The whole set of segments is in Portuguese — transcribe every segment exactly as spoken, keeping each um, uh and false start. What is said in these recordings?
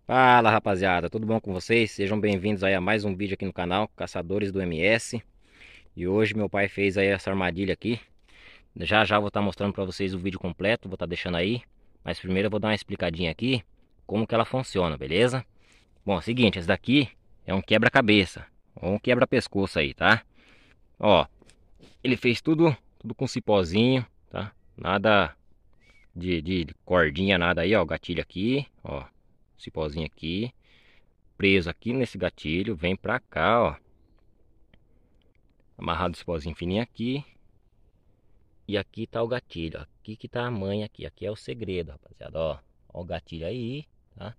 Fala rapaziada, tudo bom com vocês? Sejam bem-vindos aí a mais um vídeo aqui no canal Caçadores do M S. E hoje meu pai fez aí essa armadilha aqui. Já já vou estar mostrando para vocês o vídeo completo, vou estar deixando aí. Mas primeiro eu vou dar uma explicadinha aqui como que ela funciona, beleza? Bom, é o seguinte, esse daqui é um quebra-cabeça ou um quebra-pescoço aí, tá? Ó, ele fez tudo, tudo com cipózinho, tá? Nada de, de cordinha, nada aí, ó, o gatilho aqui, ó, cipózinho aqui. Preso aqui nesse gatilho, vem pra cá, ó. Amarrado esse pozinho fininho aqui. E aqui tá o gatilho, ó. Aqui que tá a manha aqui. Aqui é o segredo, rapaziada, ó. Ó o gatilho aí, tá?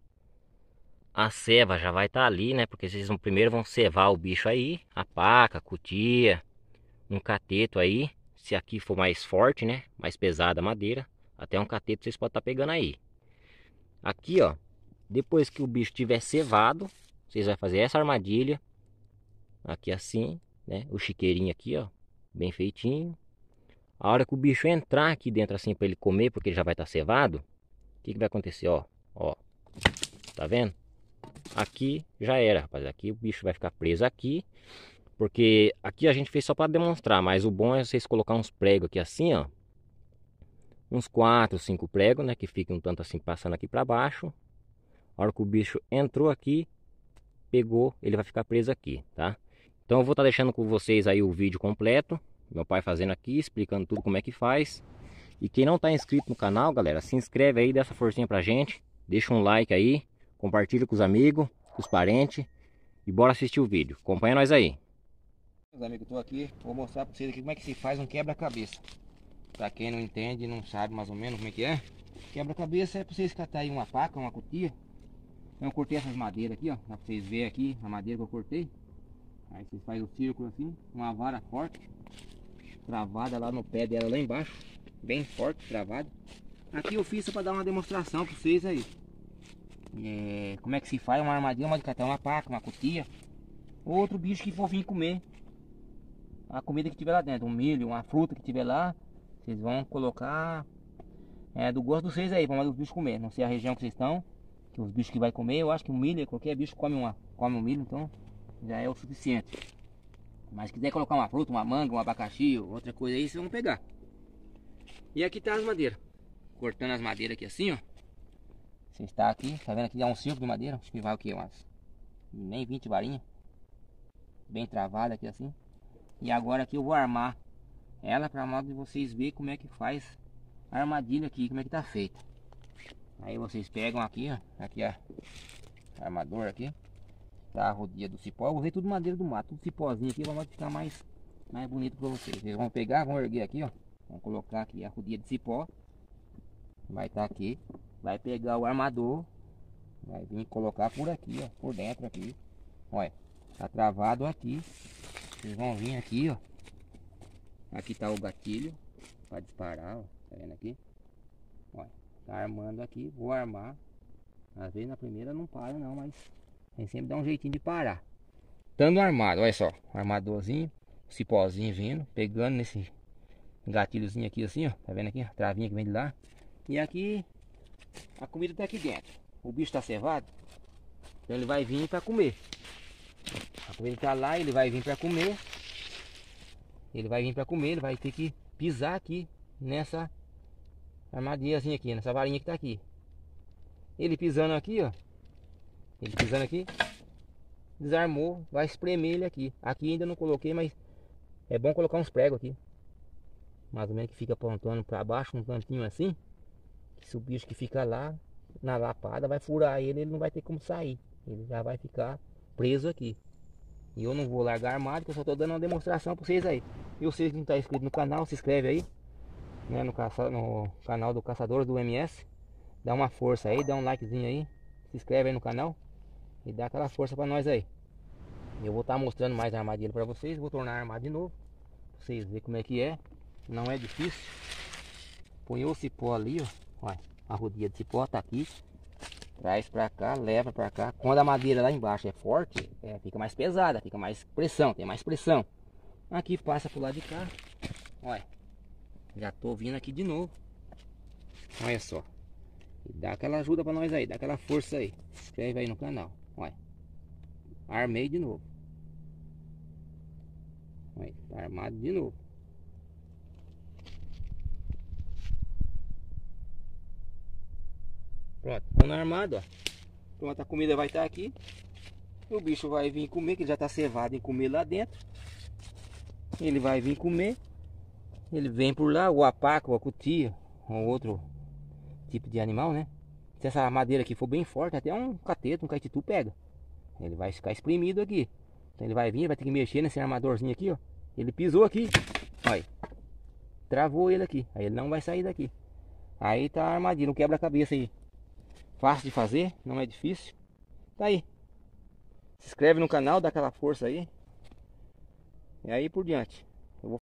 A ceva já vai estar tá ali, né? Porque vocês vão, primeiro vão cevar o bicho aí. A paca, a cutia, um cateto aí. Se aqui for mais forte, né? Mais pesada a madeira. Até um cateto vocês podem estar tá pegando aí. Aqui, ó. Depois que o bicho tiver cevado, vocês vão fazer essa armadilha. Aqui assim, né? O chiqueirinho aqui, ó, bem feitinho. A hora que o bicho entrar aqui dentro assim para ele comer, porque ele já vai estar cevado, o que que vai acontecer, ó? Ó, tá vendo? Aqui já era, rapaz. Aqui o bicho vai ficar preso aqui, porque aqui a gente fez só para demonstrar, mas o bom é vocês colocar uns pregos aqui assim, ó. Uns quatro, cinco pregos, né, que fiquem um tanto assim passando aqui para baixo. A hora que o bicho entrou aqui, pegou, ele vai ficar preso aqui, tá? Então eu vou estar deixando com vocês aí o vídeo completo, meu pai fazendo aqui, explicando tudo como é que faz. E quem não está inscrito no canal, galera, se inscreve aí, dá essa forcinha pra gente, deixa um like aí, compartilha com os amigos, com os parentes e bora assistir o vídeo. Acompanha nós aí. Meus amigos, estou aqui, vou mostrar para vocês aqui como é que se faz um quebra-cabeça. Para quem não entende, não sabe mais ou menos como é que é. Quebra-cabeça é para vocês catar aí uma faca, uma cutia. Eu cortei essas madeiras aqui, ó, dá para vocês verem aqui a madeira que eu cortei. Aí vocês fazem o círculo assim, uma vara forte, travada lá no pé dela lá embaixo, bem forte, travada. Aqui eu fiz para dar uma demonstração para vocês aí. É, como é que se faz uma armadilha, uma de catar uma faca, uma cutia. Outro bicho que for vir comer a comida que tiver lá dentro, um milho, uma fruta que tiver lá, vocês vão colocar é, do gosto de vocês aí, para os bichos comer. Não sei a região que vocês estão, que os bichos que vai comer, eu acho que o milho, qualquer bicho come, uma, come um milho, então já é o suficiente. Mas se quiser colocar uma fruta, uma manga, um abacaxi, outra coisa aí, vocês vão pegar. E aqui tá as madeiras, cortando as madeiras aqui assim, ó. Você está aqui, tá vendo aqui, é um círculo de madeira, acho que vai o que, umas nem vinte varinhas, bem travada aqui assim. E agora aqui eu vou armar ela para modo de vocês verem como é que faz a armadilha aqui, como é que tá feita. Aí vocês pegam aqui, ó, aqui a armador aqui, tá a rodinha do cipó. Eu usei tudo madeira do mato, tudo cipózinho aqui, para ficar mais, mais bonito para vocês. Vocês vão pegar, vão erguer aqui, ó, vão colocar aqui a rodinha de cipó, vai estar tá aqui, vai pegar o armador, vai vir colocar por aqui, ó, por dentro aqui, olha, tá travado aqui. Vocês vão vir aqui, ó. Aqui tá o gatilho para disparar, ó. Tá vendo aqui? Olha, tá armando aqui, vou armar. Às vezes na primeira não para não, mas a gente sempre dá um jeitinho de parar. Estando armado, olha só, armadorzinho, cipózinho vindo, pegando nesse gatilhozinho aqui assim, ó. Tá vendo aqui? A travinha que vem de lá. E aqui a comida tá aqui dentro. O bicho tá cevado, então ele vai vir para comer. A comida tá lá, ele vai vir para comer. Ele vai vir para comer, ele vai ter que pisar aqui nessa armadilhazinha aqui, nessa varinha que tá aqui. Ele pisando aqui, ó. Ele pisando aqui, desarmou, vai espremer ele aqui. Aqui ainda não coloquei, mas é bom colocar uns pregos aqui. Mais ou menos que fica apontando para baixo, um cantinho assim. Que se o bicho que fica lá, na lapada, vai furar ele, ele não vai ter como sair. Ele já vai ficar preso aqui. E eu não vou largar armado, que eu só tô dando uma demonstração para vocês aí. E vocês que não estão inscritos no canal, se inscreve aí, né, no, caça, no canal do Caçadores do M S. Dá uma força aí, dá um likezinho aí. Se inscreve aí no canal e dá aquela força para nós aí. Eu vou estar tá mostrando mais a armadilha para vocês. Vou tornar armado de novo, pra vocês verem como é que é. Não é difícil. Põe o cipó ali, ó. Olha, a rodinha de cipó tá aqui. Traz pra cá, leva pra cá. Quando a madeira lá embaixo é forte, é, fica mais pesada, fica mais pressão, tem mais pressão. Aqui passa pro lado de cá. Olha, já tô vindo aqui de novo. Olha só. E dá aquela ajuda pra nós aí, dá aquela força aí. Se inscreve aí no canal. Olha. Armei de novo. Olha, tá armado de novo. Pronto, tá armado, ó. Pronto, a comida vai estar aqui. O bicho vai vir comer, que ele já tá cevado em comer lá dentro. Ele vai vir comer. Ele vem por lá, o apaca, ou a cutia, ou outro tipo de animal, né? Se essa madeira aqui for bem forte, até um cateto, um caititu pega. Ele vai ficar espremido aqui. Então ele vai vir, vai ter que mexer nesse armadorzinho aqui, ó. Ele pisou aqui, olha. Travou ele aqui, aí ele não vai sair daqui. Aí tá a armadilha, um quebra-cabeça aí. Fácil de fazer, não é difícil. Tá aí. Se inscreve no canal, dá aquela força aí. E aí por diante.